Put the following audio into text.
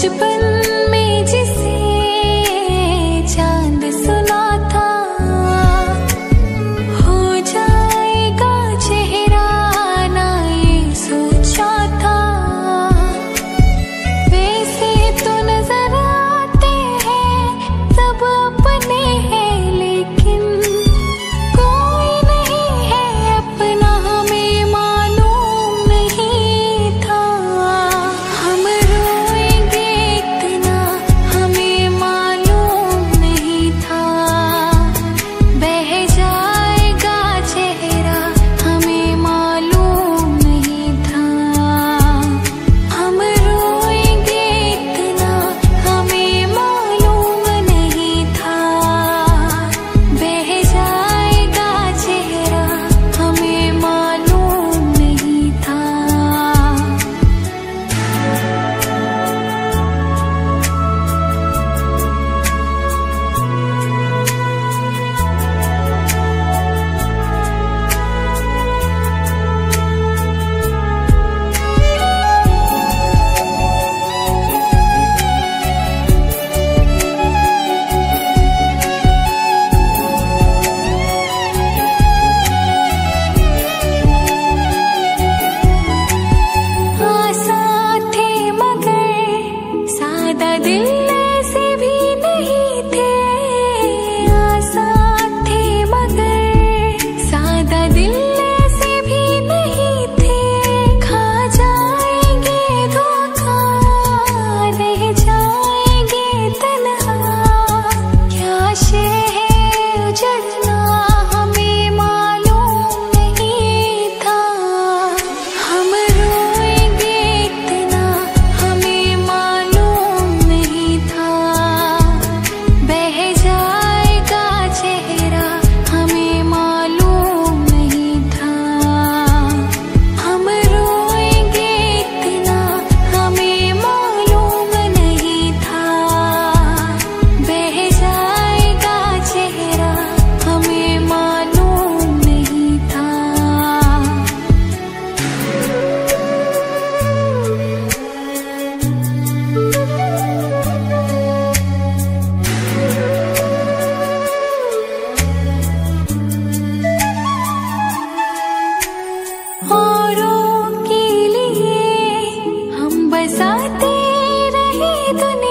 बचपन में जिसे चांद सुना था, हो जाएगा चेहरा ना ये सोचा था। वैसे तो नजर आते हैं सब अपने हैं, लेकिन कोई नहीं है अपना, हमें मालूम नहीं था। हम रोएंगे इतना हमें मालूम नहीं था, बह जाएगा चेहरा हमें मालूम नहीं था। हम रोएंगे इतना हमें मालूम नहीं था, बह जाएगा चेहरा हमें मालूम नहीं था। आसान थे मगर सादा दिल ऐसे भी नहीं थे। आसान थे मगर सादा दिल ऐसे भी नहीं थे। खा जाएंगे धोखा, रह जाएंगे तन्हा, क्या शहर उजड़ना हमें मालूम नहीं था। हम रोएंगे इतना हमें मालूम नहीं था, बह जाएगा चेहरा हमें मालूम नहीं था। हम रोएंगे इतना हमें मालूम नहीं था, बह जाएगा चेहरा हमें मालूम नहीं था। औरों के लिए हम बसाते रहे दुनिया।